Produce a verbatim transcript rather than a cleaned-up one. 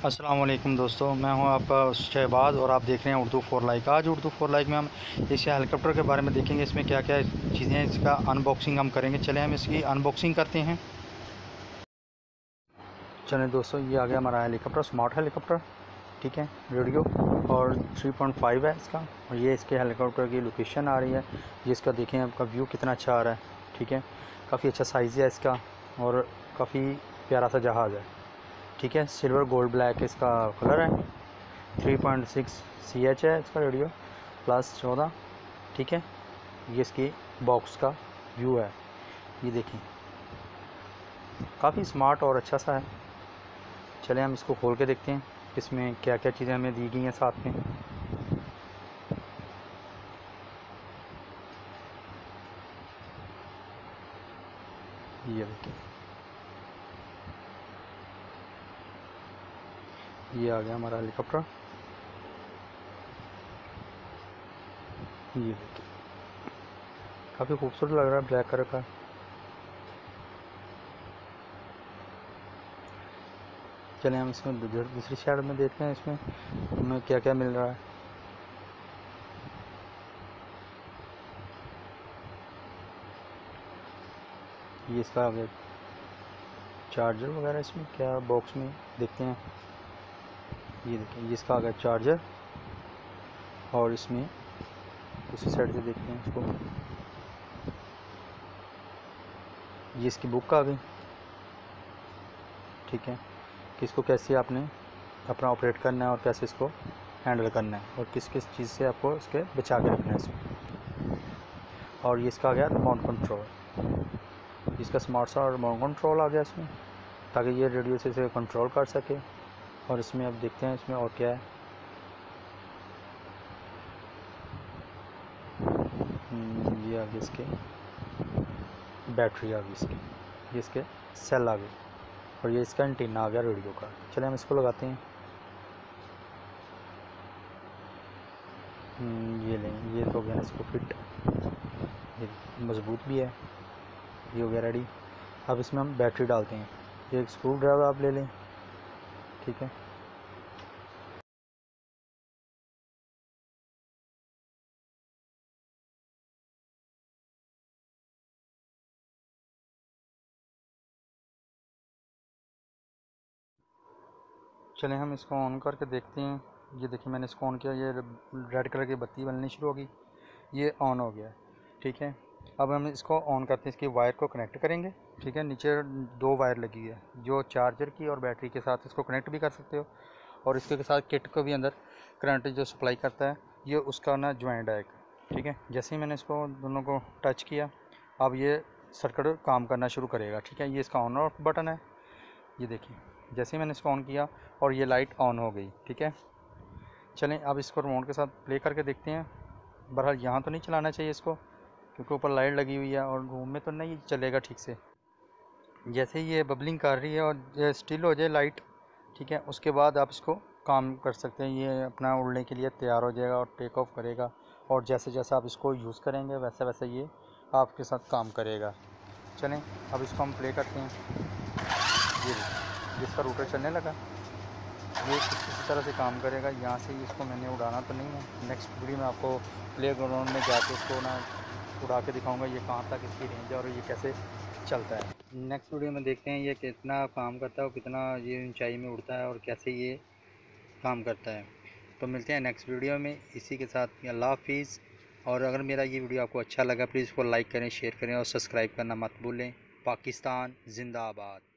अस्सलाम वालेकुम दोस्तों, मैं हूं आपका शहबाज और आप देख रहे हैं उर्दू फोर लाइक। आज उर्दू फोर लाइक में हम इस हेलीकॉप्टर के बारे में देखेंगे, इसमें क्या क्या चीज़ें हैं, इसका अनबॉक्सिंग हम करेंगे। चलें हम इसकी अनबॉक्सिंग करते हैं। चलें दोस्तों, ये आ गया हमारा हेलीकॉप्टर, स्मार्ट हेलीकॉप्टर। ठीक है, रेडियो और थ्री पॉइंट फाइव है इसका। और ये इसके हेलीकॉप्टर की लोकेशन आ रही है। ये इसका देखें आपका व्यू कितना अच्छा आ रहा है। ठीक है, काफ़ी अच्छा साइज़ है इसका और काफ़ी प्यारा सा जहाज़ है। ठीक है, सिल्वर गोल्ड ब्लैक इसका कलर है। Three point six C H है इसका रेडियो, प्लस चौदह। ठीक है, ये इसकी बॉक्स का व्यू है। ये देखिए, काफ़ी स्मार्ट और अच्छा सा है। चलें हम इसको खोल के देखते हैं इसमें क्या क्या चीज़ें हमें दी गई हैं साथ में। ये देखिए, ये आ गया हमारा हेलीकॉप्टर। ये देखिए, काफ़ी खूबसूरत लग रहा है, ब्लैक कलर का। चलें हम इसमें दूसरी साइड में देखते हैं इसमें हमें क्या क्या मिल रहा है। ये इसका आ गया चार्जर वगैरह, इसमें क्या बॉक्स में देखते हैं। ये देखिए, ये इसका आ गया चार्जर। और इसमें दूसरी साइड से देखते हैं इसको, ये इसकी बुक आ गई। ठीक है, कि इसको कैसे आपने अपना ऑपरेट करना है और कैसे इसको हैंडल करना है और किस किस चीज़ से आपको इसके बचा के रखना है इसमें। और ये इसका आ गया रिमोट कंट्रोल, इसका स्मार्ट सा रिमोट कंट्रोल आ गया इसमें, ताकि ये रेडियो से इसे कंट्रोल कर सके। और इसमें अब देखते हैं इसमें और क्या है। ये आ गई इसके बैटरी, आ गई इसकी, ये इसके सेल आ गए और ये इसका एंटीना आ गया रेडियो का। चलिए हम इसको लगाते हैं। ये लें, ये तो हो गया ना इसको फिट, ये मज़बूत भी है। ये हो गया रेडी। अब इसमें हम बैटरी डालते हैं। एक स्क्रू ड्राइवर आप ले लें। ठीक है, चलें हम इसको ऑन करके देखते हैं। ये देखिए, मैंने इसको ऑन किया, ये रेड कलर की बत्ती बननी शुरू होगी, ये ऑन हो गया। ठीक है, अब हम इसको ऑन करते हैं, इसकी वायर को कनेक्ट करेंगे। ठीक है, नीचे दो वायर लगी है, जो चार्जर की और बैटरी के साथ इसको कनेक्ट भी कर सकते हो। और इसके साथ किट को भी अंदर करंट जो सप्लाई करता है, ये उसका ना ज्वाइंट है एक। ठीक है, जैसे ही मैंने इसको दोनों को टच किया, अब ये सर्किट काम करना शुरू करेगा। ठीक है, ये इसका ऑन ऑफ बटन है। ये देखिए, जैसे ही मैंने इसको ऑन किया और ये लाइट ऑन हो गई। ठीक है, चलें अब इसको रिमोट के साथ प्ले करके देखते हैं। बहरहाल यहाँ तो नहीं चलाना चाहिए इसको, क्योंकि ऊपर लाइट लगी हुई है और रूम में तो नहीं चलेगा ठीक से। जैसे ही ये बबलिंग कर रही है और स्टिल हो जाए लाइट, ठीक है, उसके बाद आप इसको काम कर सकते हैं। ये अपना उड़ने के लिए तैयार हो जाएगा और टेक ऑफ करेगा। और जैसे जैसे आप इसको यूज़ करेंगे वैसे वैसे ये आपके साथ काम करेगा। चलें अब इसको हम प्ले करते हैं। ये जिसका रूटर चलने लगा, ये कुछ इसी तरह से काम करेगा। यहाँ से इसको मैंने उड़ाना तो नहीं है, नेक्स्ट वीडियो में आपको प्ले ग्राउंड में जाके इसको ना उड़ा के दिखाऊंगा ये कहाँ तक इसकी रेंज है और ये कैसे चलता है। नेक्स्ट वीडियो में देखते हैं ये कितना काम करता है और कितना ये ऊंचाई में उड़ता है और कैसे ये काम करता है। तो मिलते हैं नेक्स्ट वीडियो में इसी के साथ। अल्लाह हाफिज़। और अगर मेरा ये वीडियो आपको अच्छा लगा, प्लीज़ इसको लाइक करें, शेयर करें और सब्सक्राइब करना मत भूलें। पाकिस्तान जिंदाबाद।